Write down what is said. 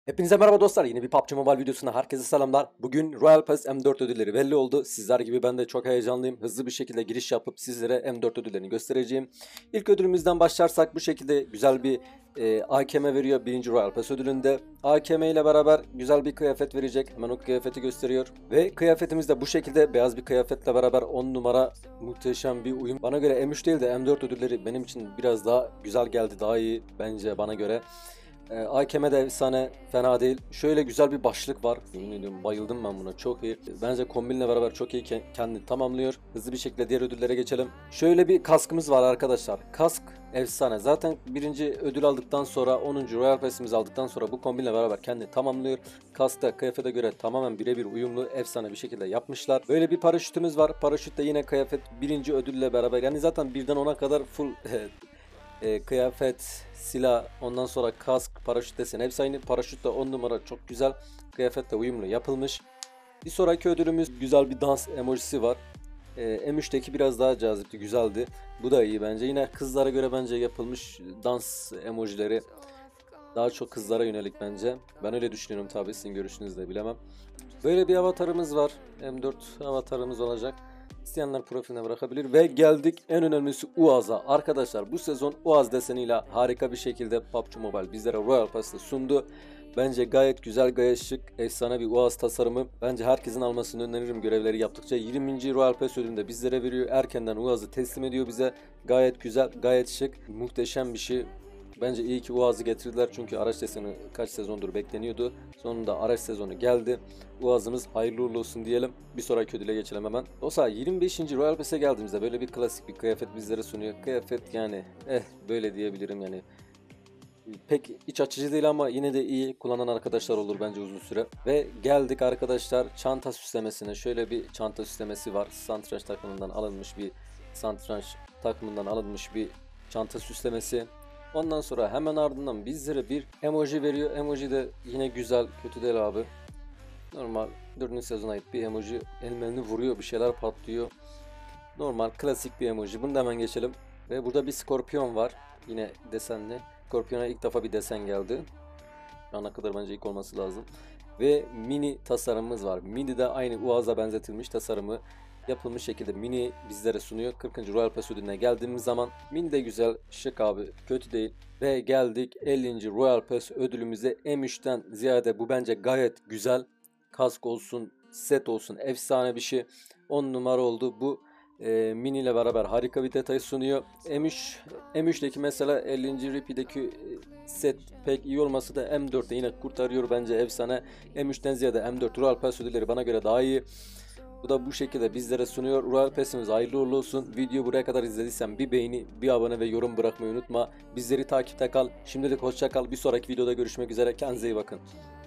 Hepinize merhaba dostlar. Yeni bir PUBG Mobile videosuna herkese selamlar. Bugün Royal Pass M4 ödülleri belli oldu. Sizler gibi ben de çok heyecanlıyım. Hızlı bir şekilde giriş yapıp sizlere M4 ödüllerini göstereceğim. İlk ödülümüzden başlarsak bu şekilde güzel bir AKM veriyor birinci Royal Pass ödülünde. AKM ile beraber güzel bir kıyafet verecek. Hemen o kıyafeti gösteriyor. Ve kıyafetimiz de bu şekilde beyaz bir kıyafetle beraber 10 numara muhteşem bir uyum. Bana göre M3 değil de M4 ödülleri benim için biraz daha güzel geldi. Daha iyi bence bana göre. AKM de efsane, fena değil. Şöyle güzel bir başlık var. Yemin ediyorum bayıldım ben buna, çok iyi. Bence kombinle beraber çok iyi kendini tamamlıyor. Hızlı bir şekilde diğer ödüllere geçelim. Şöyle bir kaskımız var arkadaşlar. Kask efsane. Zaten birinci ödül aldıktan sonra 10. Royal Pass'imizi aldıktan sonra bu kombinle beraber kendini tamamlıyor. Kask da kıyafete göre tamamen birebir uyumlu, efsane bir şekilde yapmışlar. Böyle bir paraşütümüz var. Paraşüt de yine kıyafet birinci ödülle beraber. Yani zaten birden 10'a kadar full kıyafet, silah, ondan sonra kask, paraşüt desen hepsi aynı. Paraşüt de 10 numara, çok güzel. Kıyafetle uyumlu yapılmış. Bir sonraki ödülümüz güzel bir dans emojisi var. M3'teki biraz daha cazipti, güzeldi. Bu da iyi bence. Yine kızlara göre bence yapılmış dans emojileri. Daha çok kızlara yönelik bence. Ben öyle düşünüyorum, tabii sizin görüşünüzü de bilemem. Böyle bir avatarımız var. M4 avatarımız olacak. İsteyenler profiline bırakabilir. Ve geldik en önemlisi Uaz'a. Arkadaşlar bu sezon Uaz deseniyle harika bir şekilde PUBG Mobile bizlere Royal Pass'ı sundu. Bence gayet güzel, gayet şık, efsane bir Uaz tasarımı. Bence herkesin almasını öneririm görevleri yaptıkça. 20. Royal Pass ödülünde bizlere veriyor. Erkenden Uaz'ı teslim ediyor bize. Gayet güzel, gayet şık, muhteşem bir şey. Bence iyi ki Uaz'ı getirdiler, çünkü araç deseni kaç sezondur bekleniyordu. Sonunda araç sezonu geldi. Uaz'ımız hayırlı uğurlu olsun diyelim. Bir sonraki ödüle geçelim hemen. Dostlar 25. Royal Pass'e geldiğimizde böyle bir klasik bir kıyafet bizlere sunuyor. Kıyafet yani böyle diyebilirim yani. Pek iç açıcı değil ama yine de iyi kullanan arkadaşlar olur bence uzun süre. Ve geldik arkadaşlar çanta süslemesine. Şöyle bir çanta süslemesi var. Satranç takımından alınmış bir çanta süslemesi. Ondan sonra hemen ardından bizlere bir emoji veriyor. Emoji de yine güzel, kötü değil abi. Normal 4. sezona ait bir emoji. Ellerini vuruyor, bir şeyler patlıyor. Normal klasik bir emoji. Bunu da hemen geçelim. Ve burada bir skorpiyon var. Yine desenli. Skorpiyona ilk defa bir desen geldi. Şu ana kadar bence ilk olması lazım. Ve mini tasarımımız var. Mini de aynı Uaz'a benzetilmiş tasarımı yapılmış şekilde mini bizlere sunuyor. 40. Royal Pass ödülüne geldiğimiz zaman mini de güzel, şık abi, kötü değil. Ve geldik 50. Royal Pass ödülümüze. M3'ten ziyade bu bence gayet güzel. Kask olsun, set olsun, efsane bir şey. 10 numara oldu. Bu mini ile beraber harika bir detay sunuyor. M3'teki mesela 50. Repeat'deki set pek iyi olması da M4'te yine kurtarıyor bence, efsane. M3'ten ziyade M4 Royal Pass ödülleri bana göre daha iyi. Bu da bu şekilde bizlere sunuyor. Royal Pass'imiz hayırlı uğurlu olsun. Videoyu buraya kadar izlediysen bir beğeni, bir abone ve yorum bırakmayı unutma. Bizleri takipte kal. Şimdilik hoşça kal. Bir sonraki videoda görüşmek üzere. Kendinize iyi bakın.